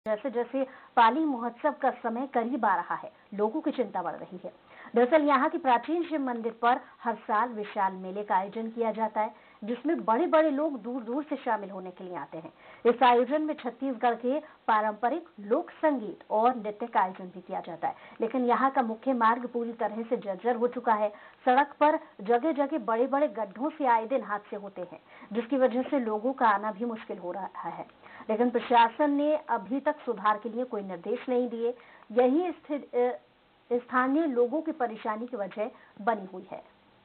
जैसे जैसे पाली महोत्सव का समय करीब आ रहा है, लोगों की चिंता बढ़ रही है। दरअसल यहाँ के प्राचीन शिव मंदिर पर हर साल विशाल मेले का आयोजन किया जाता है, जिसमें बड़े बड़े लोग दूर दूर से शामिल होने के लिए आते हैं। इस आयोजन में छत्तीसगढ़ के पारंपरिक लोक संगीत और नृत्य का आयोजन भी किया जाता है, लेकिन यहाँ का मुख्य मार्ग पूरी तरह से जर्जर हो चुका है। सड़क पर जगह जगह बड़े बड़े गड्ढों से आए दिन हादसे होते हैं, जिसकी वजह से लोगों का आना भी मुश्किल हो रहा है। लेकिन प्रशासन ने अभी तक सुधार के लिए कोई निर्देश नहीं दिए। यही स्थानीय लोगों की परेशानी की वजह बनी हुई है।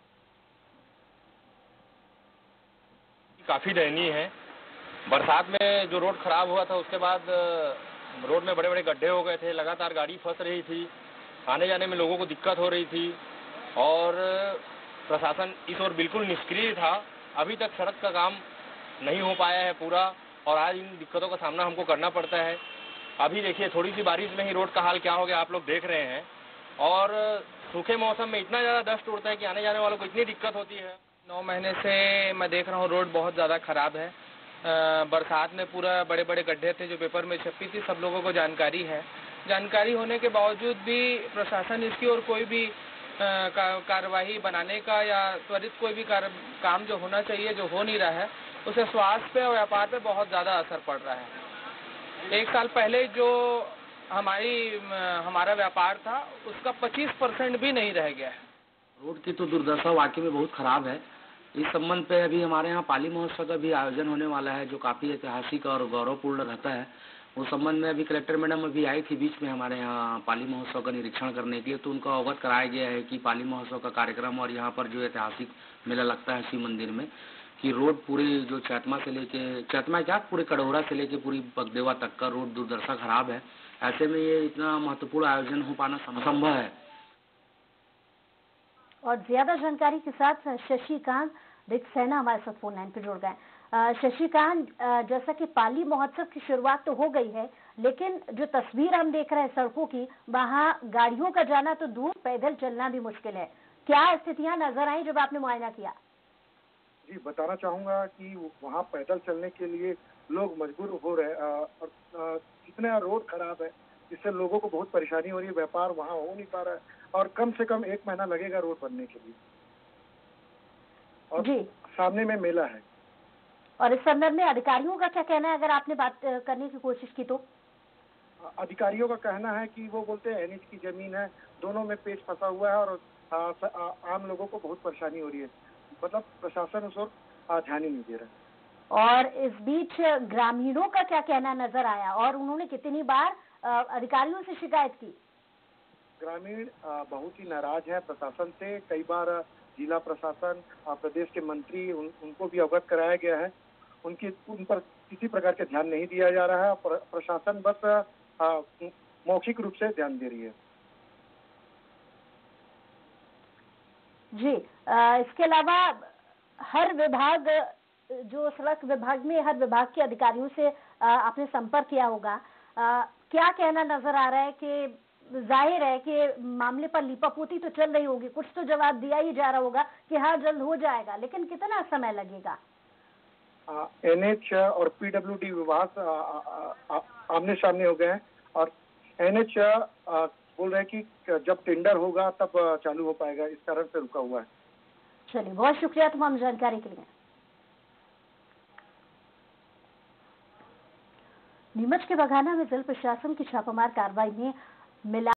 काफी दयनीय है। बरसात में जो रोड खराब हुआ था उसके बाद रोड में बड़े बड़े गड्ढे हो गए थे, लगातार गाड़ी फंस रही थी, आने जाने में लोगों को दिक्कत हो रही थी और प्रशासन इस ओर बिल्कुल निष्क्रिय था। अभी तक सड़क का काम नहीं हो पाया है पूरा और आज इन दिक्कतों का सामना हमको करना पड़ता है। अभी देखिए थोड़ी सी बारिश में ही रोड का हाल क्या हो गया आप लोग देख रहे हैं और सूखे मौसम में इतना ज़्यादा डस्ट उड़ता है कि आने जाने वालों को इतनी दिक्कत होती है। 9 महीने से मैं देख रहा हूँ रोड बहुत ज़्यादा खराब है। बरसात में पूरा बड़े बड़े गड्ढे थे जो पेपर में छपी थी, सब लोगों को जानकारी है। जानकारी होने के बावजूद भी प्रशासन इसकी ओर कोई भी कार्यवाही बनाने का या त्वरित कोई भी काम जो होना चाहिए जो हो नहीं रहा है, उसे स्वास्थ्य पे और व्यापार पे बहुत ज़्यादा असर पड़ रहा है। 1 साल पहले जो हमारा व्यापार था उसका 25% भी नहीं रह गया है। रोड की तो दुर्दशा वाकई में बहुत खराब है। इस संबंध पे अभी हमारे यहाँ पाली महोत्सव का भी आयोजन होने वाला है, जो काफ़ी ऐतिहासिक और गौरवपूर्ण रहता है। उस संबंध में अभी कलेक्टर मैडम अभी आई थी बीच में हमारे यहाँ पाली महोत्सव का निरीक्षण करने के लिए, तो उनको अवगत कराया गया है कि पाली महोत्सव का कार्यक्रम और यहाँ पर जो ऐतिहासिक मेला लगता है शिव मंदिर में, कि रोड पूरी जो चैतमा क्या पूरे कड़ोरा से लेके पूरी बगदेवा तक का रोड दुर्दशा खराब है। ऐसे में ये इतना महत्वपूर्ण आयोजन हो पाना असंभव है। और ज्यादा जानकारी के साथ शशिकांत सेना हमारे साथ फोन लाइन पर जुड़ गए। शशिकांत, जैसा कि पाली महोत्सव की शुरुआत तो हो गई है, लेकिन जो तस्वीर हम देख रहे हैं सड़कों की, वहां गाड़ियों का जाना तो दूर, पैदल चलना भी मुश्किल है। क्या स्थितियां नजर आई जब आपने मुआयना किया? जी, बताना चाहूंगा कि वहां पैदल चलने के लिए लोग मजबूर हो रहे और इतना रोड खराब है जिससे लोगों को बहुत परेशानी हो रही है। व्यापार वहां हो नहीं पा रहा है और कम से कम 1 महीना लगेगा रोड बनने के लिए और जी, सामने में मेला है। और इस संदर्भ में अधिकारियों का क्या कहना है, अगर आपने बात करने की कोशिश की तो? अधिकारियों का कहना है कि वो बोलते हैं एनएच की जमीन है, दोनों में पेच फंसा हुआ है और आम लोगों को बहुत परेशानी हो रही है। मतलब प्रशासन उस ओर ध्यान ही नहीं दे रहा। और इस बीच ग्रामीणों का क्या कहना नजर आया और उन्होंने कितनी बार अधिकारियों से शिकायत की? ग्रामीण बहुत ही नाराज है प्रशासन से। कई बार जिला प्रशासन, प्रदेश के मंत्री, उनको भी अवगत कराया गया है। उन पर किसी प्रकार के ध्यान नहीं दिया जा रहा है। प्रशासन बस मौखिक रूप से ध्यान दे रही है। जी, इसके अलावा हर विभाग, जो सड़क विभाग में हर विभाग के अधिकारियों से आपने संपर्क किया होगा, क्या कहना नजर आ रहा है कि जाहिर है कि मामले पर लीपापोती तो चल रही होगी, कुछ तो जवाब दिया ही जा रहा होगा कि हाँ जल्द हो जाएगा, लेकिन कितना समय लगेगा? एनएच और पीडब्ल्यूडी विभाग आमने सामने हो गए हैं और एनएच बोल रहे हैं कि जब टेंडर होगा तब चालू हो पाएगा, इस कारण से रुका हुआ है। चलिए, बहुत शुक्रिया तमाम जानकारी के लिए। नीमच के बघाना में जिला प्रशासन की छापामार कार्रवाई में मिला